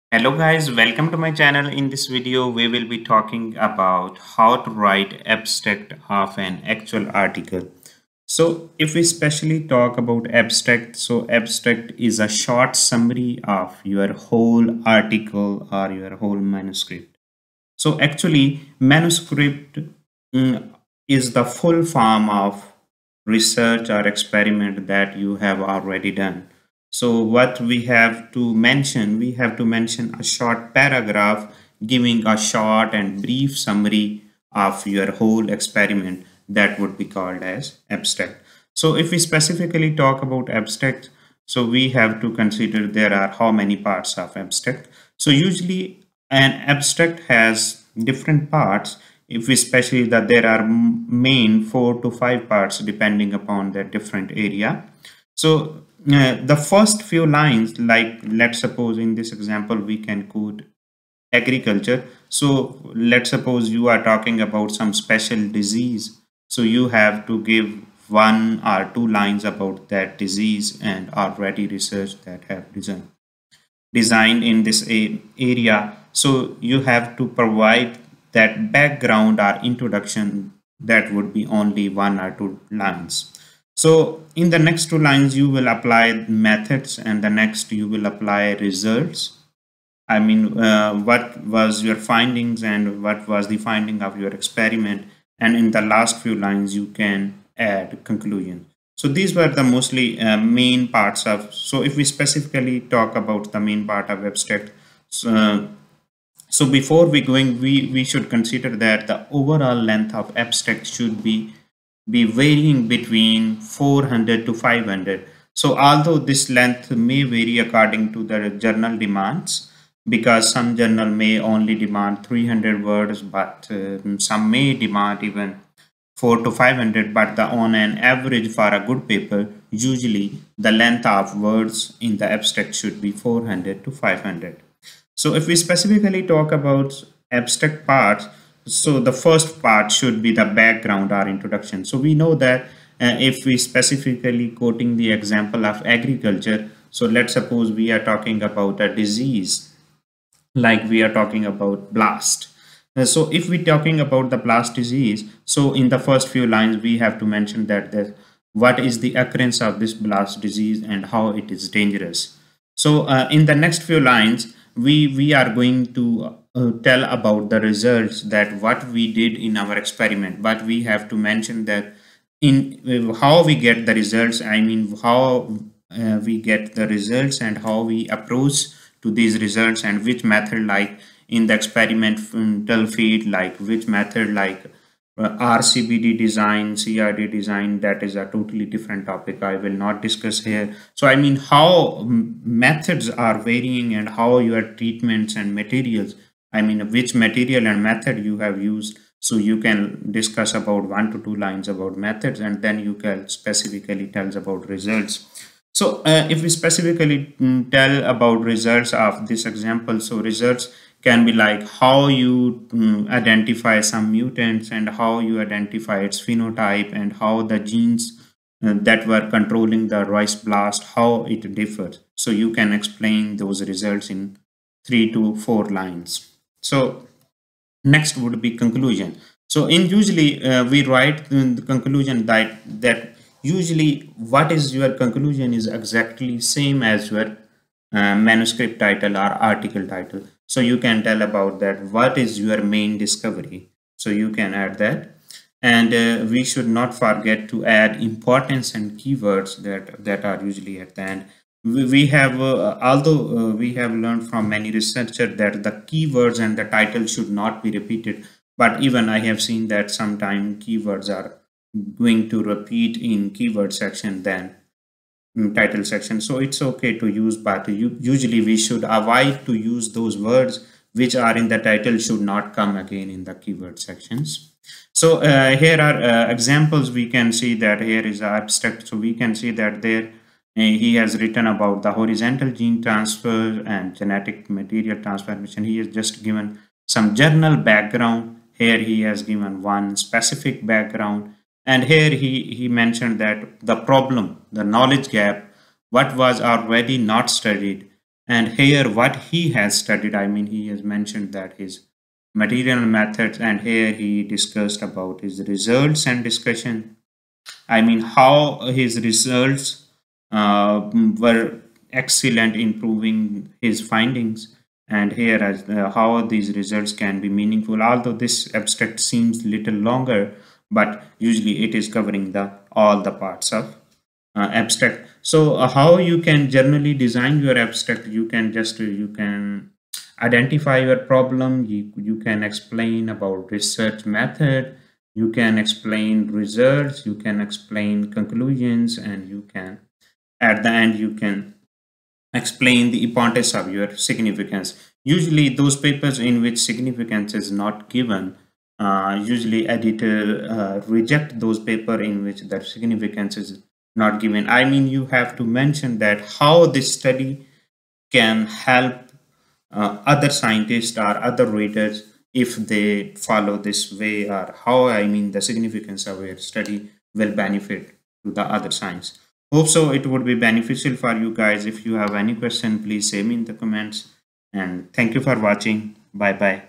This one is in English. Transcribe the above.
Hello guys, welcome to my channel. In this video, we will be talking about how to write abstract of an actual article. So if we specially talk about abstract, so abstract is a short summary of your whole article or your whole manuscript. So actually, manuscript mm, is the full form of research or experiment that you have already done. So what we have to mention, we have to mention a short paragraph giving a short and brief summary of your whole experiment that would be called as abstract. So if we specifically talk about abstract, so we have to consider there are how many parts of abstract. So usually an abstract has different parts. If we especially that there are main 4 to 5 parts depending upon the different area. So the first few lines, like let's suppose in this example we can quote agriculture. So let's suppose you are talking about some special disease, so you have to give 1 or 2 lines about that disease and already research that have designed in this area. So you have to provide that background or introduction that would be only 1 or 2 lines. So in the next 2 lines you will apply methods, and the next you will apply results. I mean, what was your findings and what was the finding of your experiment? And in the last few lines, you can add conclusion. So these were the mostly main parts of. So if we specifically talk about the main part of abstract, so, so before we going, we should consider that the overall length of abstract should be varying between 400 to 500. So although this length may vary according to the journal demands, because some journal may only demand 300 words, but some may demand even 4 to 500, but on an average for a good paper, usually the length of words in the abstract should be 400 to 500. So if we specifically talk about abstract parts, so the first part should be the background or introduction. So we know that if we specifically quoting the example of agriculture, so let's suppose we are talking about a disease, like we are talking about blast. So if we're talking about the blast disease, so in the first few lines we have to mention that what is the occurrence of this blast disease and how it is dangerous. So in the next few lines we are going to tell about the results, that what we did in our experiment, but we have to mention that in how we get the results. I mean, how we get the results and how we approach to these results, and which method, like in the experimental field, like which method, like RCBD design, CRD design, that is a totally different topic I will not discuss here. So I mean, how methods are varying and how your treatments and materials, I mean which material and method you have used. So you can discuss about 1 to 2 lines about methods, and then you can specifically tells about results. So if we specifically tell about results of this example, so results can be like how you identify some mutants, and how you identify its phenotype, and how the genes that were controlling the rice blast, how it differs. So you can explain those results in 3 to 4 lines. So next would be conclusion. So in usually we write the conclusion that usually what is your conclusion is exactly same as your manuscript title or article title. So you can tell about that what is your main discovery. So you can add that. And we should not forget to add importance and keywords that are usually at the end. We have although we have learned from many researchers that the keywords and the title should not be repeated, but even I have seen that sometimes keywords are going to repeat in keyword section than title section. So it's okay to use, but usually we should avoid to use those words which are in the title should not come again in the keyword sections. So here are examples. We can see that here is abstract. So we can see that there he has written about the horizontal gene transfer and genetic material transformation. He has just given some journal background. Here he has given one specific background, and here he mentioned that the problem, the knowledge gap, what was already not studied, And here what he has studied, I mean, he has mentioned that his material methods, and here he discussed about his results and discussion. I mean, how his results were excellent in proving his findings, and here as how these results can be meaningful. Although this abstract seems little longer, but usually it is covering the all the parts of abstract. So how you can generally design your abstract? You can just you can identify your problem. You can explain about research method, you can explain results, you can explain conclusions, and you can at the end you can explain the importance of your significance. Usually those papers in which significance is not given, usually editor reject those paper in which that significance is not given. I mean, you have to mention that how this study can help other scientists or other readers if they follow this way, or how, I mean, the significance of your study will benefit to the other science. Hope so it would be beneficial for you guys. If you have any question, please say me in the comments, and thank you for watching. Bye bye.